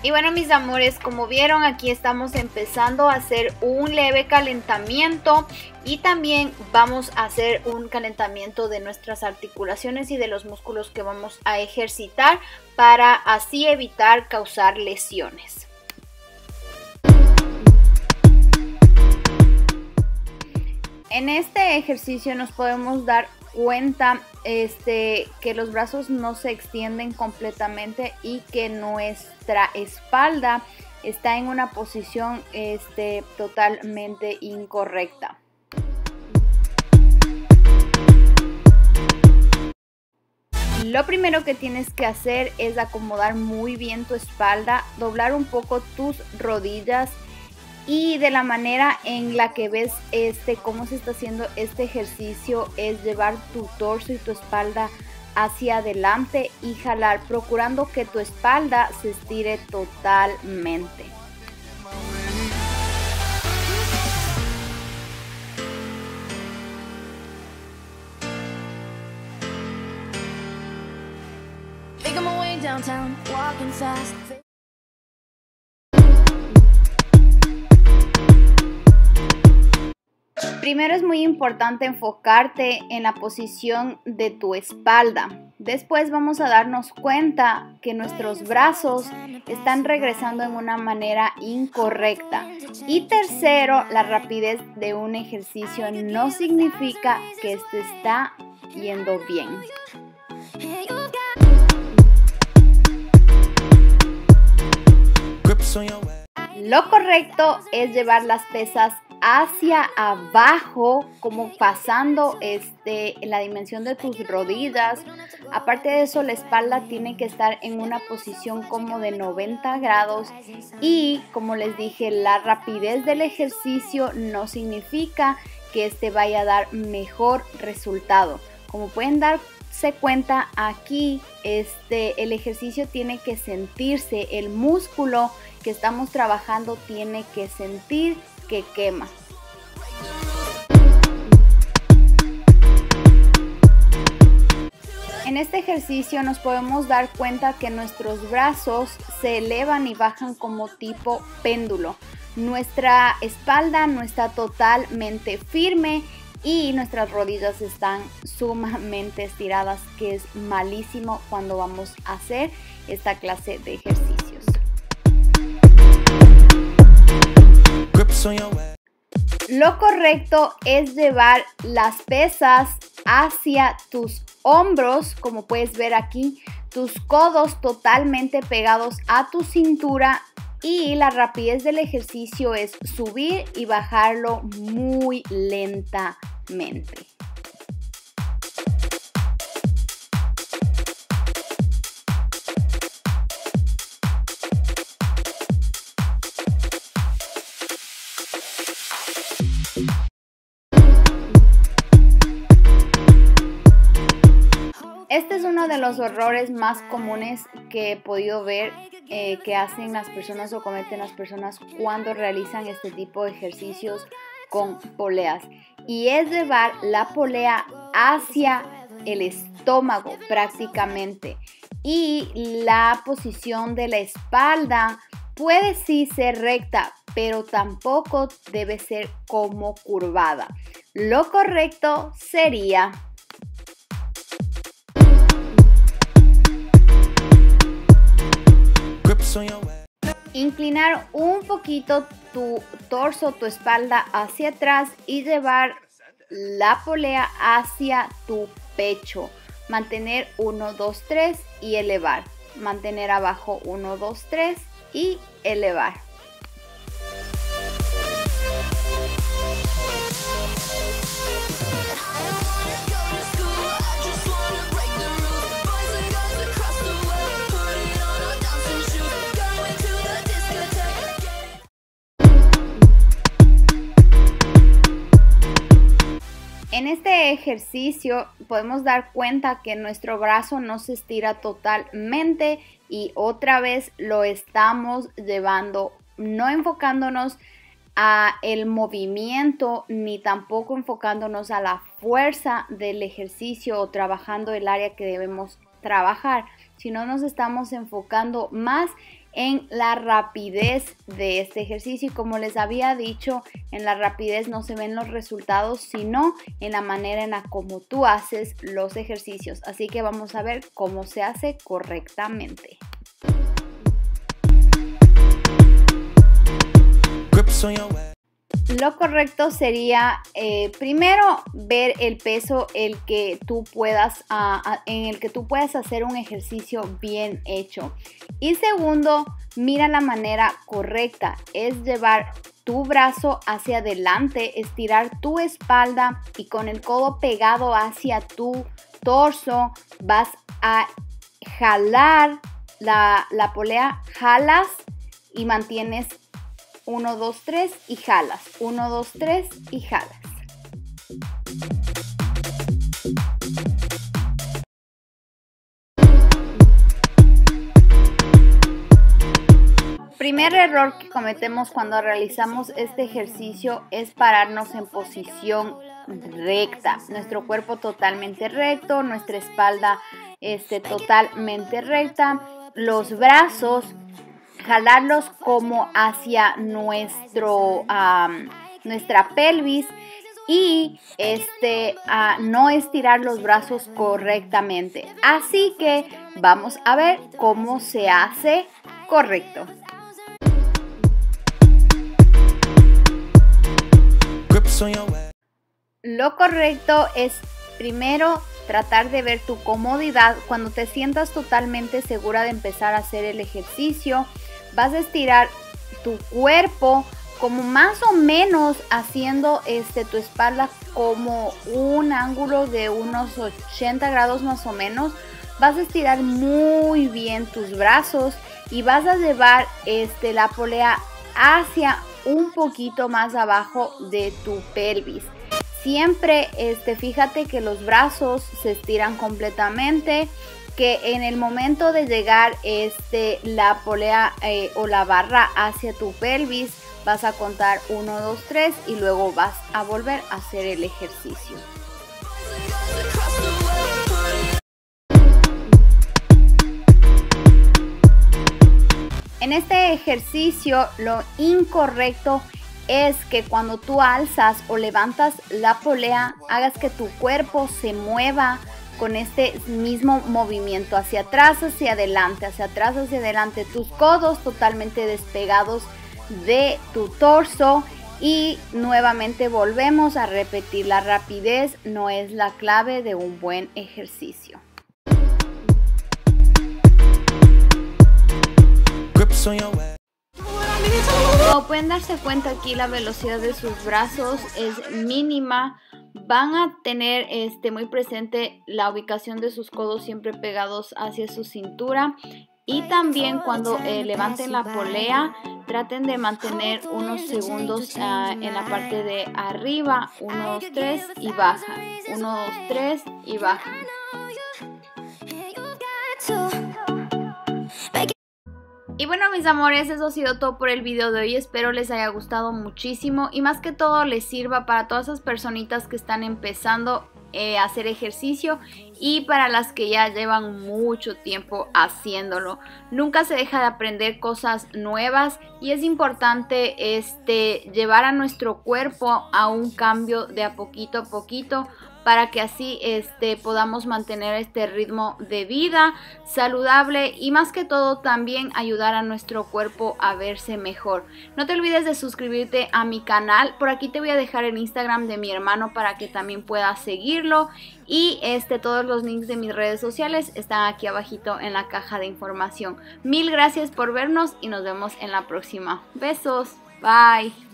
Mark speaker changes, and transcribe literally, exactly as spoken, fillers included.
Speaker 1: Y bueno, mis amores, como vieron, aquí estamos empezando a hacer un leve calentamiento y también vamos a hacer un calentamiento de nuestras articulaciones y de los músculos que vamos a ejercitar para así evitar causar lesiones. En este ejercicio nos podemos dar cuenta este, que los brazos no se extienden completamente y que nuestra espalda está en una posición este, totalmente incorrecta. Lo primero que tienes que hacer es acomodar muy bien tu espalda, doblar un poco tus rodillas. Y de la manera en la que ves este cómo se está haciendo este ejercicio es llevar tu torso y tu espalda hacia adelante y jalar, procurando que tu espalda se estire totalmente. Primero es muy importante enfocarte en la posición de tu espalda. Después vamos a darnos cuenta que nuestros brazos están regresando en una manera incorrecta. Y tercero, la rapidez de un ejercicio no significa que este está yendo bien. Lo correcto es llevar las pesas hacia abajo, como pasando este, la dimensión de tus rodillas. Aparte de eso, la espalda tiene que estar en una posición como de noventa grados y, como les dije, la rapidez del ejercicio no significa que este vaya a dar mejor resultado. Como pueden darse cuenta aquí, este, el ejercicio tiene que sentirse, el músculo que estamos trabajando tiene que sentir que quema. En este ejercicio nos podemos dar cuenta que nuestros brazos se elevan y bajan como tipo péndulo. Nuestra espalda no está totalmente firme y nuestras rodillas están sumamente estiradas, que es malísimo cuando vamos a hacer esta clase de ejercicios. Lo correcto es llevar las pesas hacia tus hombros, como puedes ver aquí, tus codos totalmente pegados a tu cintura y la rapidez del ejercicio es subir y bajarlo muy lentamente. Este es uno de los errores más comunes que he podido ver eh, que hacen las personas o cometen las personas cuando realizan este tipo de ejercicios con poleas. Y es llevar la polea hacia el estómago prácticamente. Y la posición de la espalda puede sí ser recta, pero tampoco debe ser como curvada. Lo correcto sería inclinar un poquito tu torso, tu espalda hacia atrás y llevar la polea hacia tu pecho. Mantener uno, dos, tres y elevar. Mantener abajo uno, dos, tres y elevar. En este ejercicio podemos dar cuenta que nuestro brazo no se estira totalmente y otra vez lo estamos llevando, no enfocándonos a el movimiento ni tampoco enfocándonos a la fuerza del ejercicio o trabajando el área que debemos trabajar, sino nos estamos enfocando más en la rapidez de este ejercicio. Y como les había dicho, en la rapidez no se ven los resultados, sino en la manera en la como tú haces los ejercicios. Así que vamos a ver cómo se hace correctamente. Lo correcto sería eh, primero ver el peso el que tú puedas, uh, en el que tú puedas hacer un ejercicio bien hecho. Y segundo, mira la manera correcta, es llevar tu brazo hacia adelante, estirar tu espalda y con el codo pegado hacia tu torso vas a jalar la, la polea, jalas y mantienes uno, dos, tres y jalas. uno, dos, tres y jalas. Primer error que cometemos cuando realizamos este ejercicio es pararnos en posición recta. Nuestro cuerpo totalmente recto, nuestra espalda este, totalmente recta, los brazos jalarlos como hacia nuestro, um, nuestra pelvis y este, uh, no estirar los brazos correctamente. Así que vamos a ver cómo se hace correcto. Lo correcto es primero tratar de ver tu comodidad. Cuando te sientas totalmente segura de empezar a hacer el ejercicio, vas a estirar tu cuerpo como más o menos haciendo este, tu espalda como un ángulo de unos ochenta grados más o menos. Vas a estirar muy bien tus brazos y vas a llevar este, la polea hacia un poquito más abajo de tu pelvis. Siempre este, fíjate que los brazos se estiran completamente, que en el momento de llegar este, la polea eh, o la barra hacia tu pelvis vas a contar uno, dos, tres y luego vas a volver a hacer el ejercicio. En este ejercicio lo incorrecto es que cuando tú alzas o levantas la polea, hagas que tu cuerpo se mueva con este mismo movimiento, hacia atrás, hacia adelante, hacia atrás, hacia adelante, tus codos totalmente despegados de tu torso y nuevamente volvemos a repetir. La rapidez no es la clave de un buen ejercicio. Como pueden darse cuenta, aquí la velocidad de sus brazos es mínima. Van a tener este, muy presente la ubicación de sus codos siempre pegados hacia su cintura. Y también cuando eh, levanten la polea, traten de mantener unos segundos uh, en la parte de arriba. uno, dos, tres y bajan. uno, dos, tres y bajan. Y bueno, mis amores, eso ha sido todo por el video de hoy. Espero les haya gustado muchísimo y más que todo les sirva para todas esas personitas que están empezando eh, a hacer ejercicio y para las que ya llevan mucho tiempo haciéndolo. Nunca se deja de aprender cosas nuevas y es importante este, llevar a nuestro cuerpo a un cambio de a poquito a poquito, para que así este, podamos mantener este ritmo de vida saludable y más que todo también ayudar a nuestro cuerpo a verse mejor. No te olvides de suscribirte a mi canal, por aquí te voy a dejar el Instagram de mi hermano para que también puedas seguirlo y este, todos los links de mis redes sociales están aquí abajito en la caja de información. Mil gracias por vernos y nos vemos en la próxima. Besos, bye.